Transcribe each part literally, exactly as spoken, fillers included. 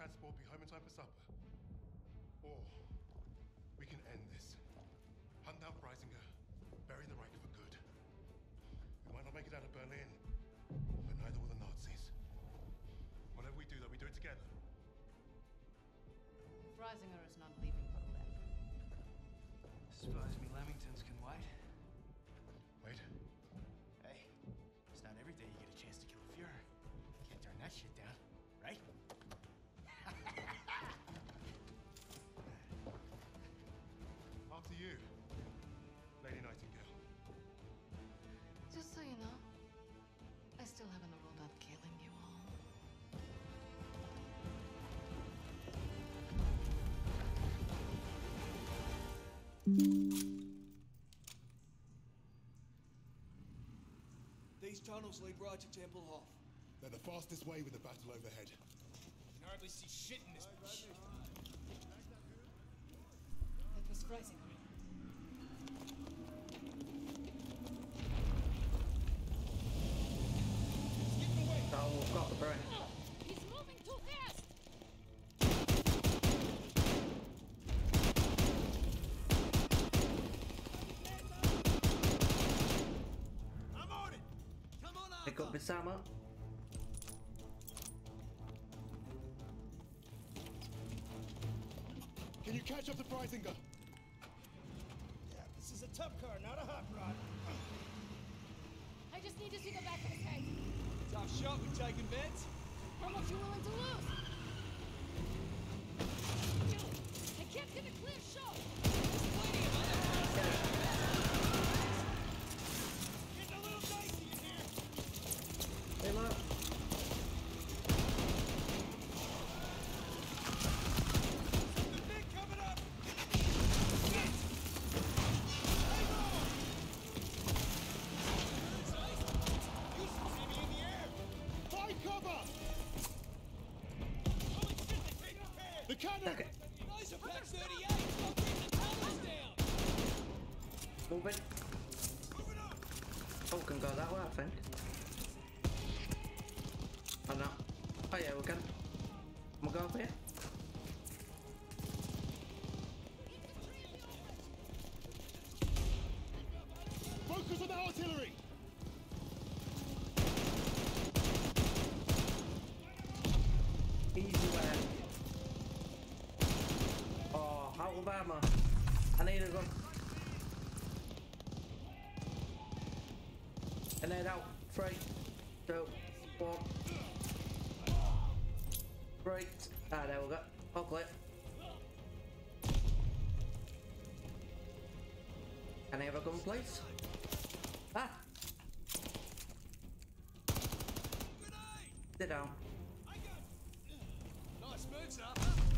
transport, be home in time for supper. Or we can end this. Hunt down Freisinger, bury the Reich for good. We might not make it out of Berlin, but neither will the Nazis. Whatever we do, though, we do it together. Freisinger is not leaving Berlin. Surprise me, Lamingtons can wait. Wait. Hey, it's not every day you get a chance to kill a Fuhrer. Can't turn that shit down, right? After you, Lady Nightingale. Just so you know, I still haven't ruled out killing you all. These tunnels lead right to Tempelhof. They're the fastest way with the battle overhead. You can hardly see shit in this bitch. That was Freisinger. Oh, we've got the brain. He's moving too fast! I'm on it! Come on up! Pick up this ammo. Can you catch up to Freisinger? Yeah, this is a tough car, not a hot rod. I just need to see the back of his head. Tough shot with taking bets. How much you willing to lose? I can't get a clear shot. Getting a little dicey in here. Hey, look. Something big coming up. Shit! Hang on! You should see me in the air. Find cover! Holy shit, they take the pad. The cannon! Okay. Nice a pack thirty-eight. Go bring the tunnels down. Moving. Moving up. Oh, can go that way, I think. Oh no. Oh yeah, we can. We'll go up here. Focus on the artillery! Easy way. Oh, out of ammo. I need a gun. And then out. Three, two, one. Right. Ah, there we go. All clear. Can I have a gun, please? Ah! Sit down. I got it. Nice move, sir.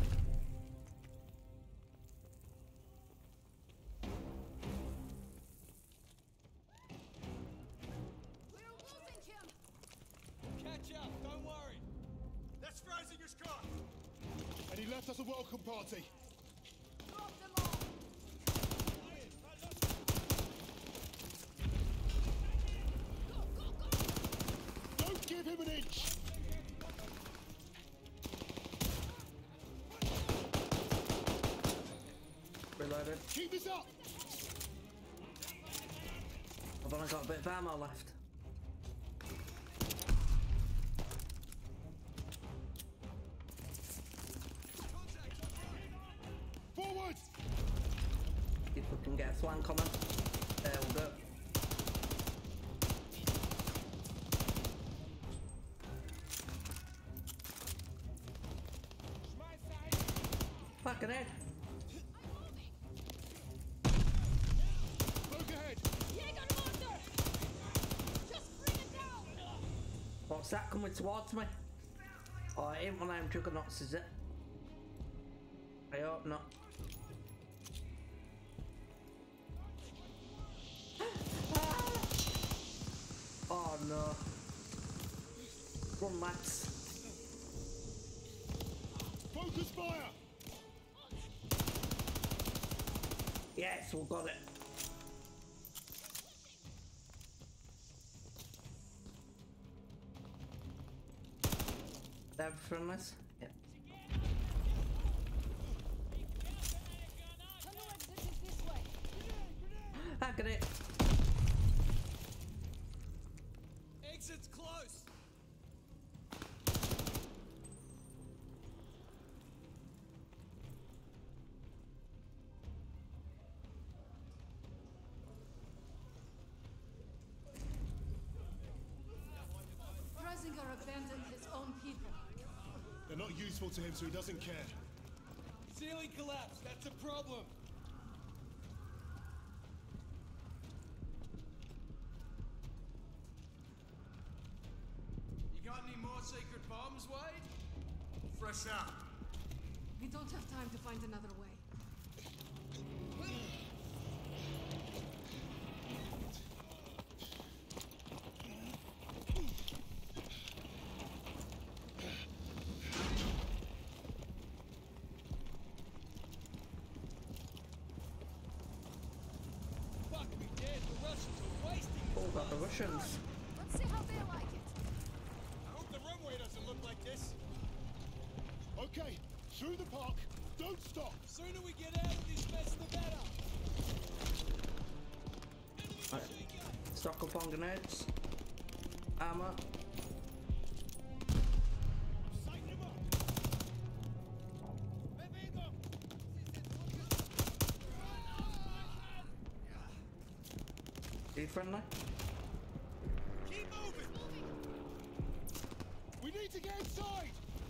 We're losing him. Catch up, don't worry. That's Freisinger's car. And he left us a welcome party. Drop them all. Go, go, go! Don't give him an inch! Reloaded. Keep this up! I've only got a bit of ammo left. Forward! If we can get a flank on them. There we go. Fucking head. Poke ahead! Jägermorder! Just bring it down! What's that coming towards me? Oh, it ain't one of them juggernauts, is it? I hope not. Oh no. Run, lads. Focus fire! Yes, we got it. Is that from us? Yeah. back at it. Exit's close. Reisinger abandoned his own people. They're not useful to him, so he doesn't care. Ceiling collapsed. That's a problem. You got any more secret bombs, Wade? Fresh out. We don't have time to find another way. Fuck me dead. The Russians are wasting this. Oh, got the Russians. Let's see how they like it. I hope the runway doesn't look like this. Okay, through the park. Don't stop. Sooner we get out of this mess, the better. Enemy Right. machine gun. Stock up on grenades. Armor. Sighten him up. Bewego. Be friendly. Keep moving. We need to get inside.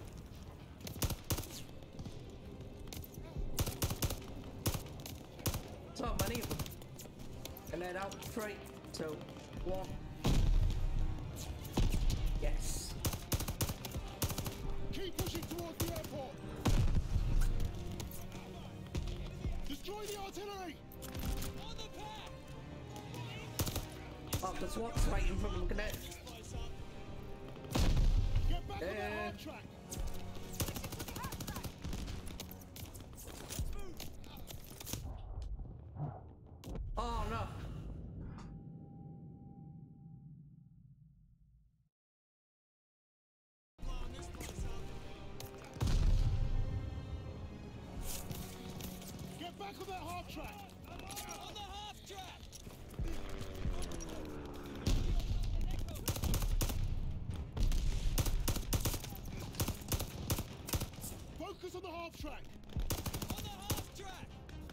So many of them. Grenade out. Three, two, one. Yes. Keep pushing towards the airport. Destroy the artillery. On the path. Oh, the SWAT's fighting from the grenade. Place up. Get back on Yeah. that hard track. Oh no. Blowing this place up. Get back on that hard track. On the half track. Focus on the half track. On the half track.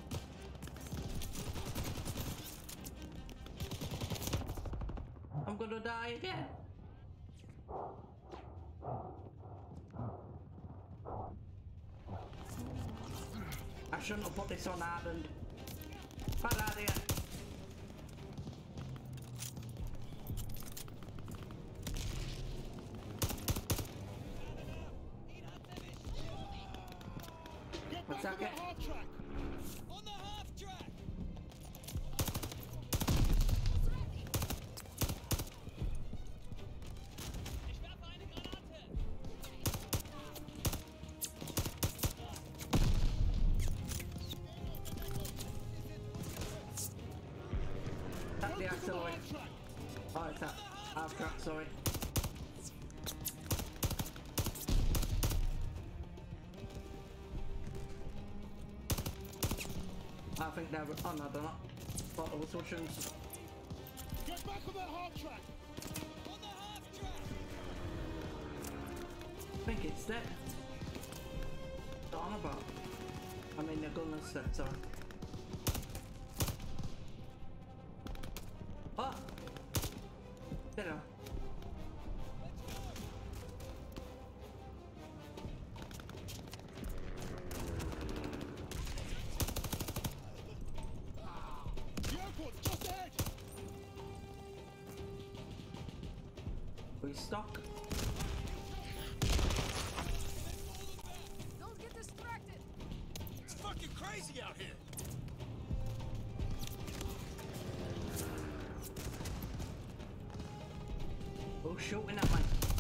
I'm gonna die again. I shouldn't have put this on hardened. Bad idea. Get What's back that on that get? hard track. On the half track. Ich werfe eine Granate. Tap the Focus on the artillery. hard track. Oh, it's that half track, sorry. I think they're. Oh no, they're not. Thought there was Russians. Get back on that hard track. On the half track. I think it's dead. What's on about? I mean, the gun is dead, sorry. Oh! There. The airport's just ahead. We stock. Don't get distracted. It's fucking crazy out here. Who's shooting at me?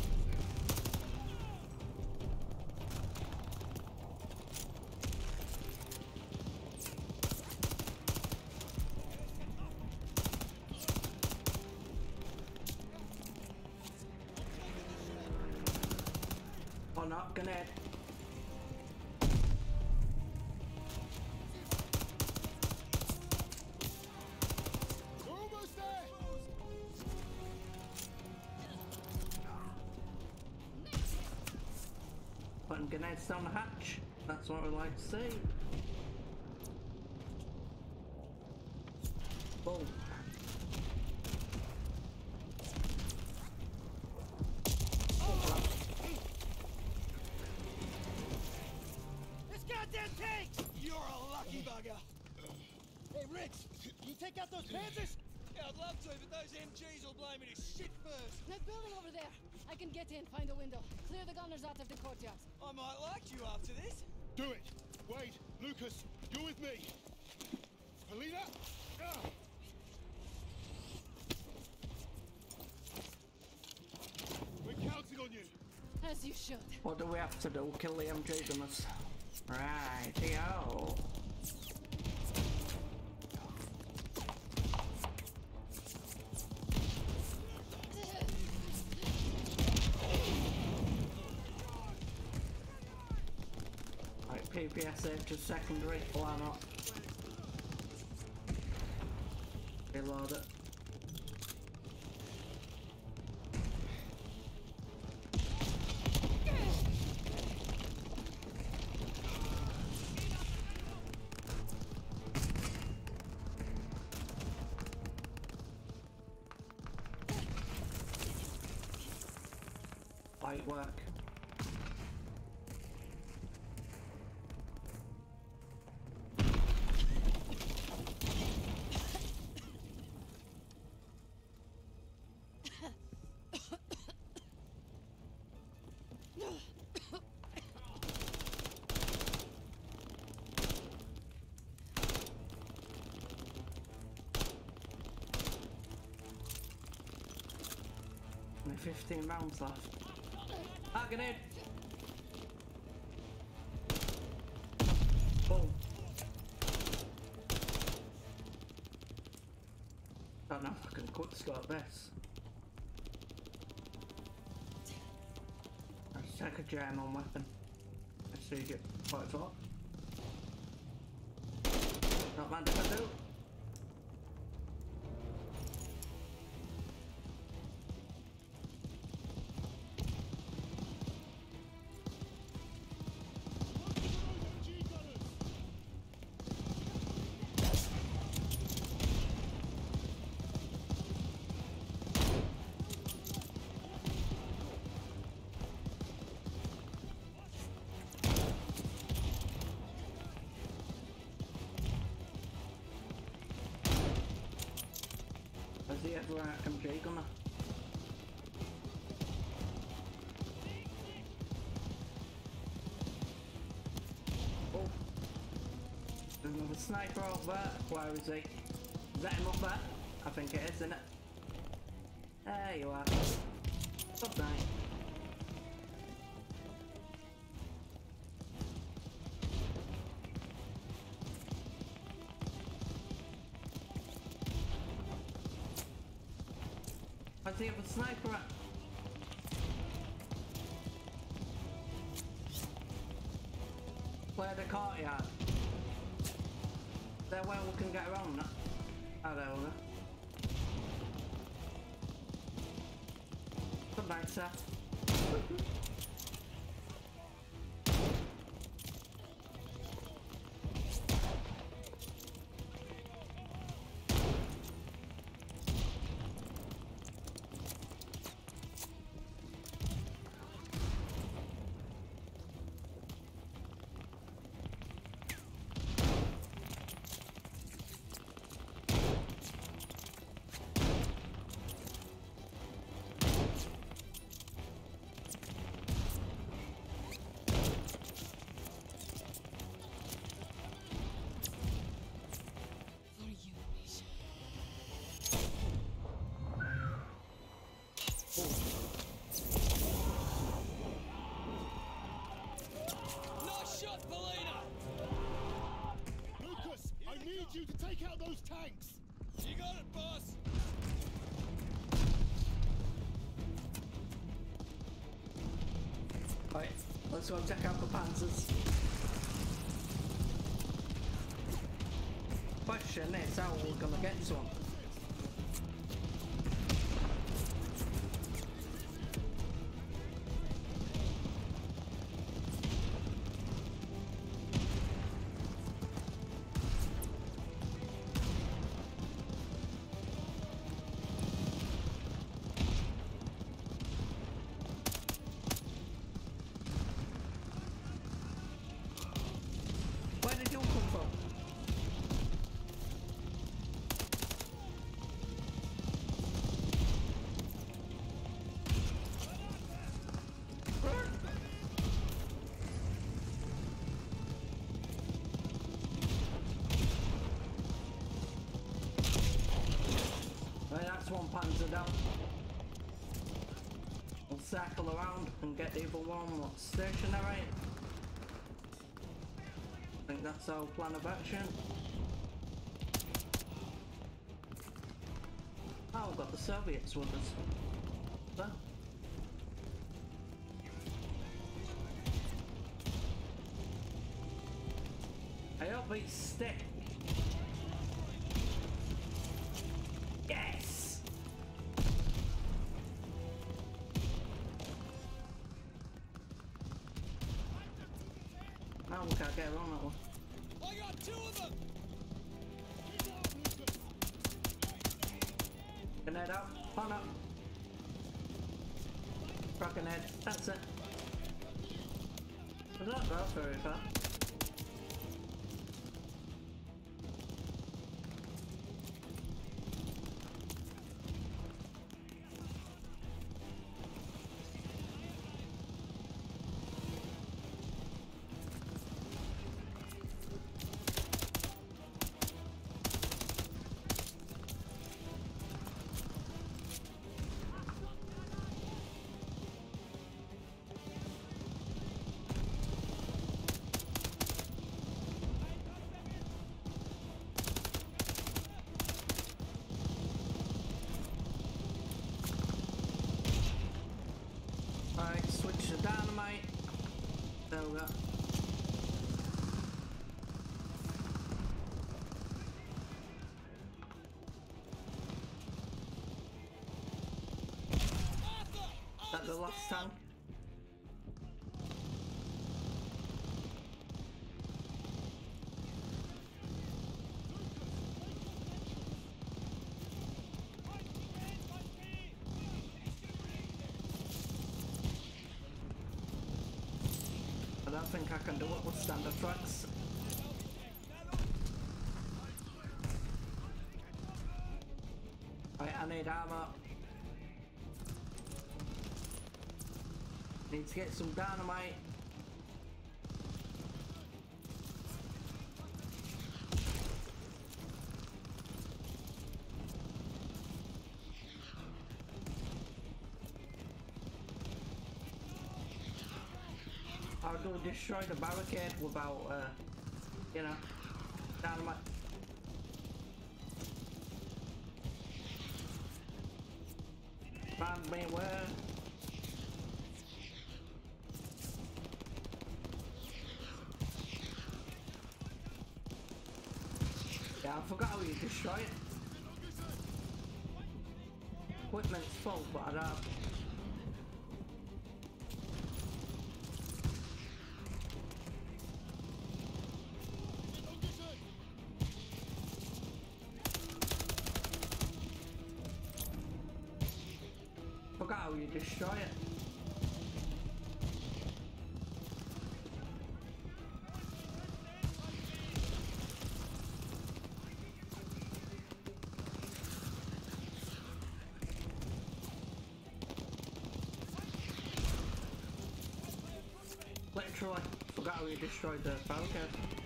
Oh no, grenade. putting grenades down the hatch. That's what we like to see. Boom. This goddamn tank! You're a lucky bugger. Hey, Rich, can you take out those panzers? Yeah, I'd love to, but those M Gs will blow me to shit first. That building over there. I can get in, find a window. Clear the gunners out of the courtyard. I might like you after this. Do it! Wade, Lucas, you're with me! Alina! Ah. We're counting on you! As you should. What do we have to do? Kill the M G gunners. Right, yo. Right, P P S H just secondary. Why not? Reload it. Light work. Only fifteen rounds left. Ah, grenade! Boom. Don't know if I can quick scope this. Let's take a journal weapon. Let's see it. forty-four. Not bad if I do. Has he ever uh, M J gunner? Oh, there's another sniper over there. Where is he? Is that him up there? I think it is, isn't it? There you are. Good night. Where's the other sniper at? Clear the courtyard. Is there where we can get around that? Oh, there we go. Good night, sir. For you, Misha. Nice shot, Paulina! Lucas, I need you to take out those tanks! You got it, boss! Right, let's go and check out the panzers. Question is how we're gonna get to them. Panzer down. We'll circle around and get the other one what's stationary. I think that's our plan of action. Oh, we've got the Soviets with us. So. I hope they stick. Yes! Oh, we can't get around that one. I got two of them! Can head out. Oh no. Cracking head. That's it. I don't go very far. Alright, switch to dynamite. There we go. That's the last tank. I don't think I can do it with standard tracks. Right, I need armor. Need to get some dynamite. How do we destroy the barricade without, uh, you know, dynamite? Find me where? Yeah, I forgot how you destroy it. Equipment's full, but I don't. Forgot how you destroy it. Literally, forgot how you destroyed the barricade.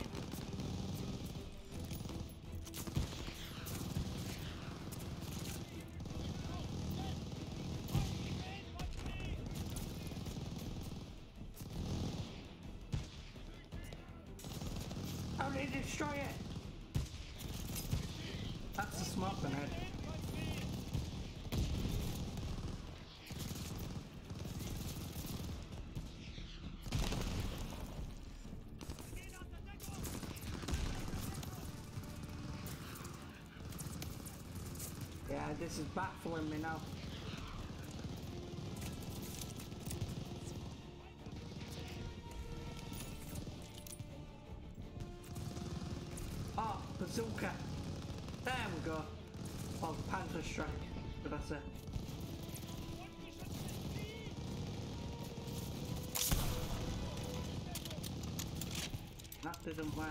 How did you destroy it? That's the smoke grenade. Yeah, this is baffling me now. Oh, bazooka. There we go. Oh, Panther Strike. What did I say? That didn't work.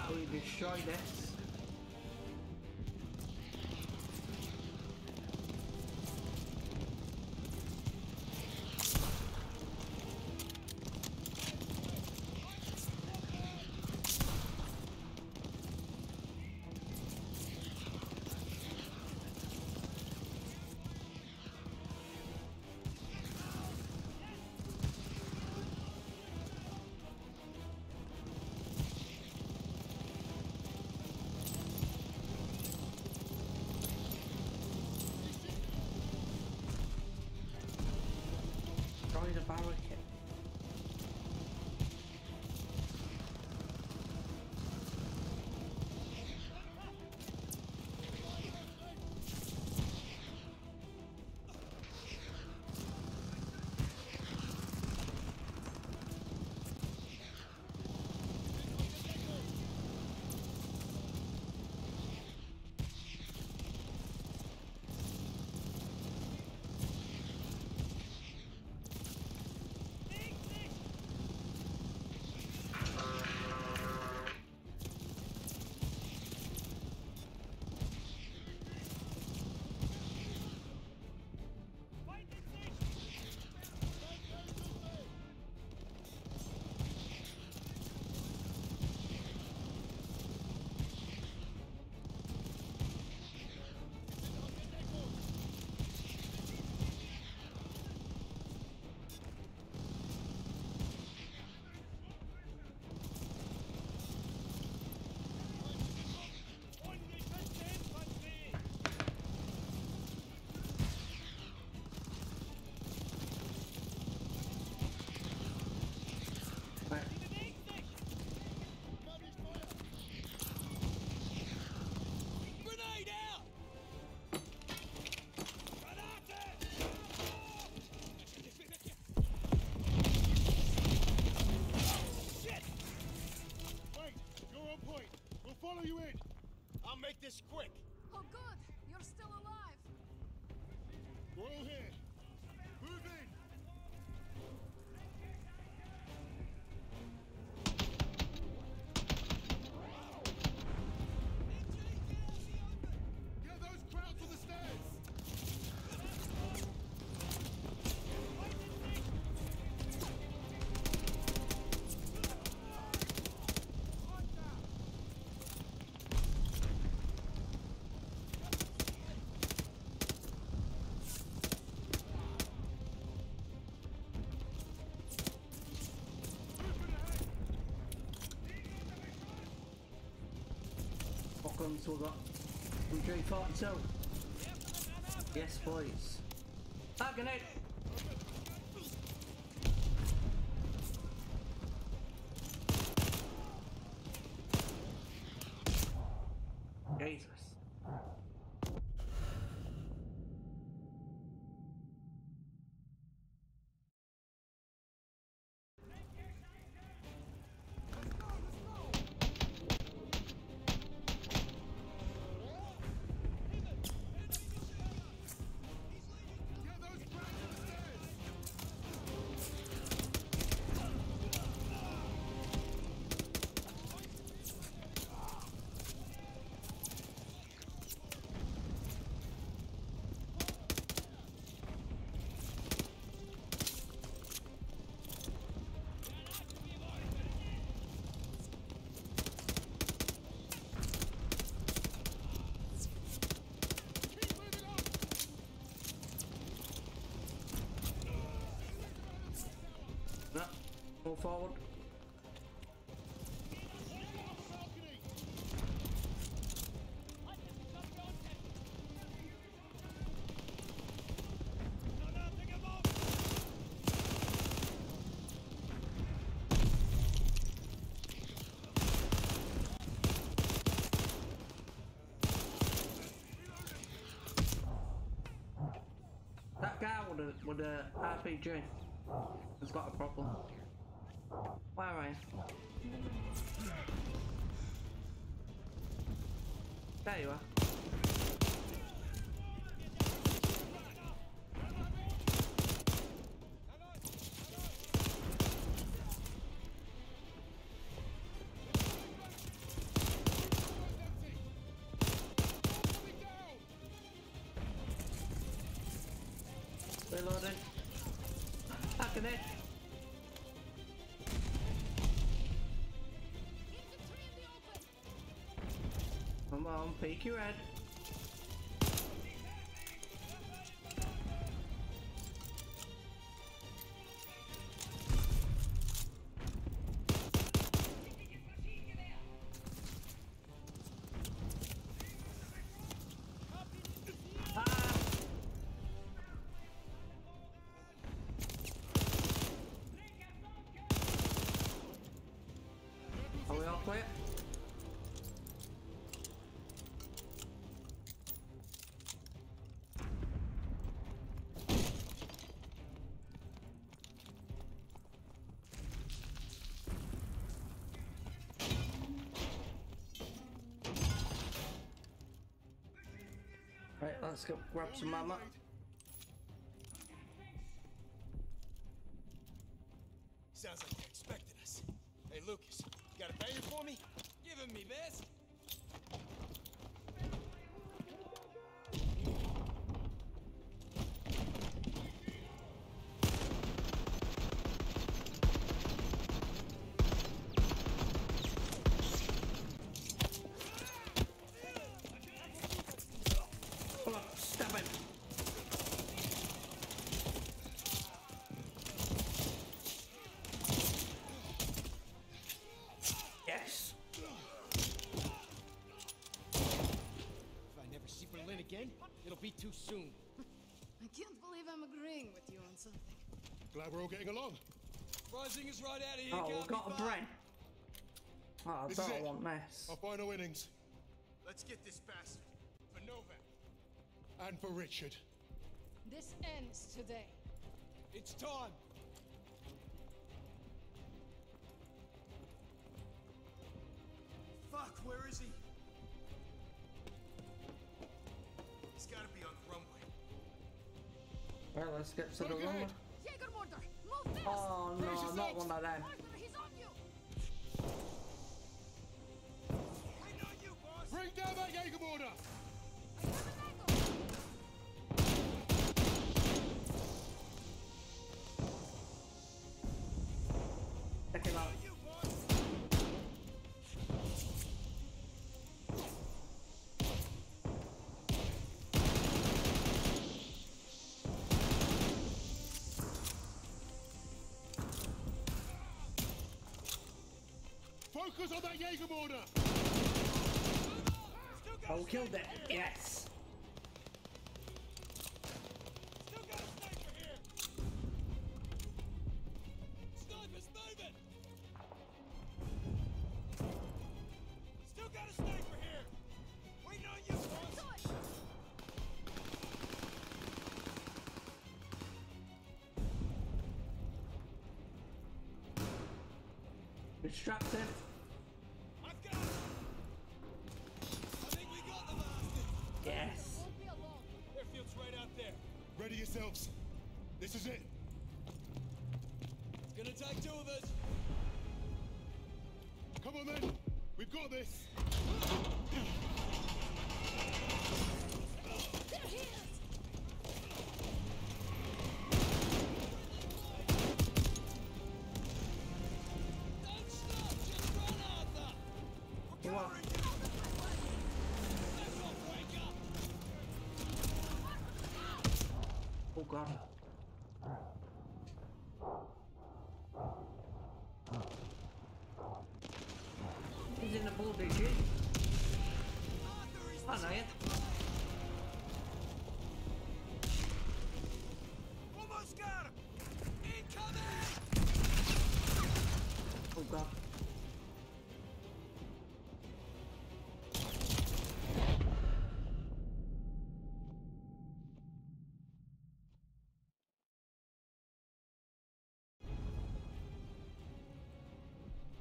utterly destroy this. The barricade. Follow you in. I'll make this quick. Oh, good. You're still alive. We're all here. Move in. Get those crowds to the stairs. So we got from G forty-two. Yes, please. Ah, grenade! Jesus. Move forward. That guy with a with a R P G has got a problem. Where are you? There you are. Come on, peek your head. Are we all clear? Right, let's go grab some ammo. Sounds like they're expecting us. Hey, Lucas, you got a banger for me? Give him me best. Oh, stab him. Yes. If I never see Berlin again, it'll be too soon. I can't believe I'm agreeing with you on something. Glad we're all getting along. Rising is right out of here. Oh, can't we've got be a far. brain. Oh, I This is don't it. want this. Our final innings. Let's get this bastard. For Novak. And for Richard. This ends today. It's time. Fuck, where is he? He's gotta be on the runway. Well, let's get to the Look runway. ahead. Jägermorder, move fast! Oh Brace no, not yourselves. one of them. Arthur, he's on you! Wait on you, boss. Bring down that Jägermorder! I have an angle! Check him out. You, boss. Focus on that Jägermorder! Still got Oh, a we killed it. sniper here. Yes. Still got a sniper here. Sniper's moving. Still got a sniper here. Waiting on you, boss. Distracted. I've got him. I think we got the bastard. Yes. Won't be alone. Airfield's right out there. Ready yourselves. This is it. It's gonna take two of us. Come on then. We've got this. There he is! Don't stop. Just run, Arthur. We're What? covering you. That's not wake up. Oh god. He's in the bull, did you? Arthur is I know it. almost got him. Incoming. Oh god.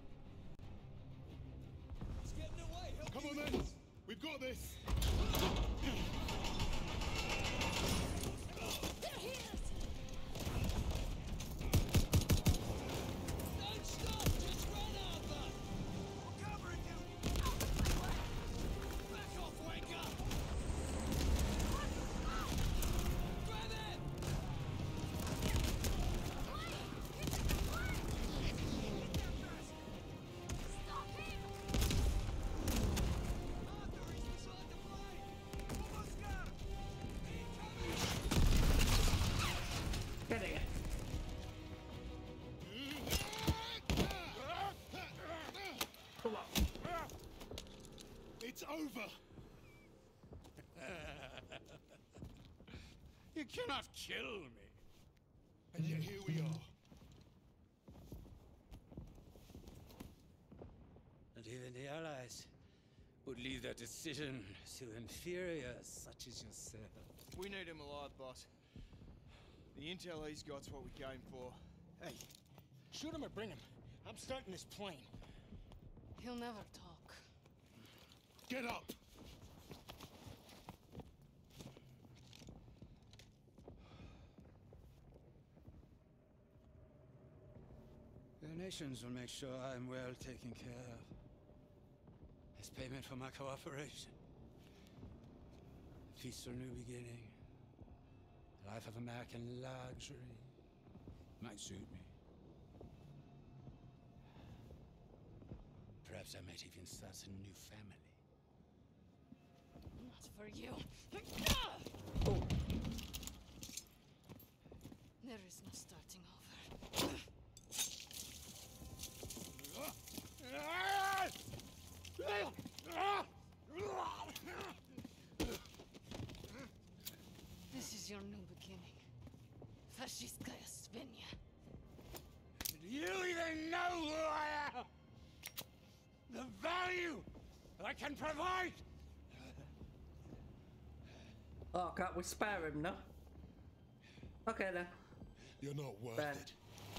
He's getting away. Help Come me on with then. this. We've got this. It's over! You cannot kill me. And yet here we are. And even the Allies would leave their decision to inferiors such as yourself. We need him alive, boss. The intel he's got's what we came for. Hey, shoot him or bring him. I'm starting this plane. He'll never talk. Get up! The nations will make sure I'm well taken care of. As payment for my cooperation. A peaceful new beginning. A life of American luxury. Might suit me. Perhaps I might even start a new family. Not for you. Oh. There is no starting over. This is your new beginning. Fascistkaya Svinya. Do you even know who I am? The value that I can provide? Oh, can't we spare him, no? Okay then. You're not worth Ben. it.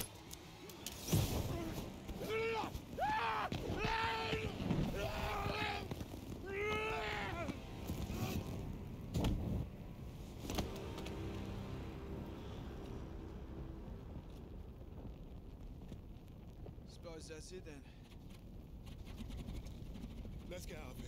Suppose that's it then. Let's get out of here.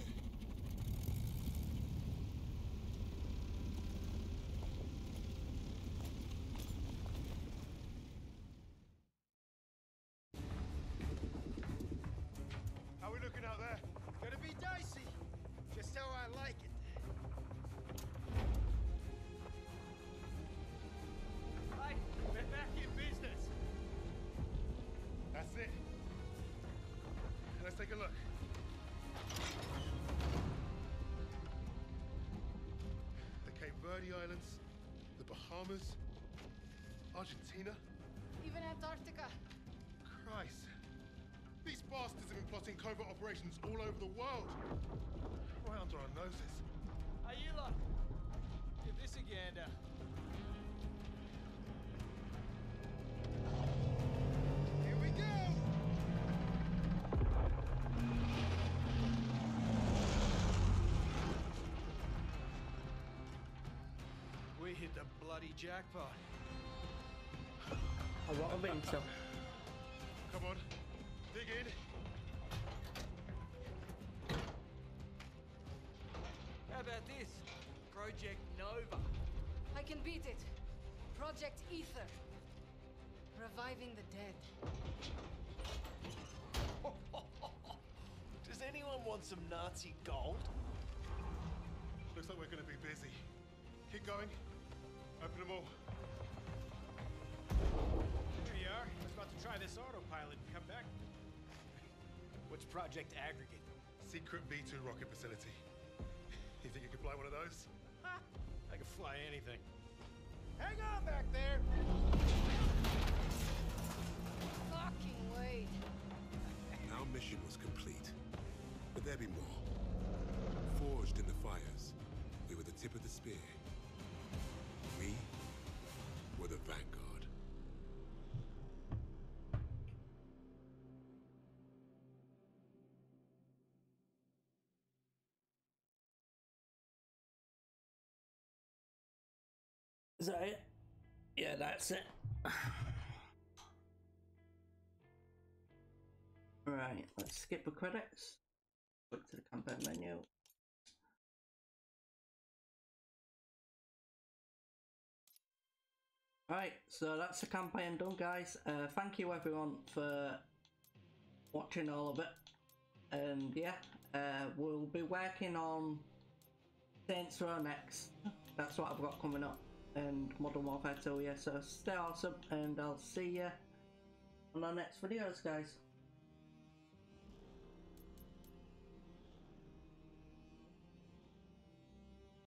How are we looking out there? Gonna be dicey. Just how I like it. Hi, we're back in business. That's it. Let's take a look. The Cape Verde Islands, the Bahamas, Argentina. Even Antarctica. Christ. These bastards have been plotting covert operations all over the world. Right under our noses. Hey, you lot. Give this a gander. Here we go! We hit the bloody jackpot. I want to think so. Come on, dig in. How about this? Project Nova. I can beat it. Project Ether. Reviving the dead. Does anyone want some Nazi gold? Looks like we're going to be busy. Keep going. Open them all. Here you are. I was about to try this autopilot and come back. What's Project Aggregate? Secret V two rocket facility. You think you could fly one of those? Ha! I can fly anything. Hang on back there! Fucking wait. Our mission was complete, but there be more. Forged in the fires, we were the tip of the spear. We were the Vanguard. Is that it? Yeah, that's it. Right, let's skip the credits. Go to the campaign menu. Right, so that's the campaign done, guys. Uh, thank you everyone for watching all of it. And yeah, uh, we'll be working on Saints Row next. That's what I've got coming up. And Modern Warfare two, yeah. So stay awesome, and I'll see you on our next videos, guys.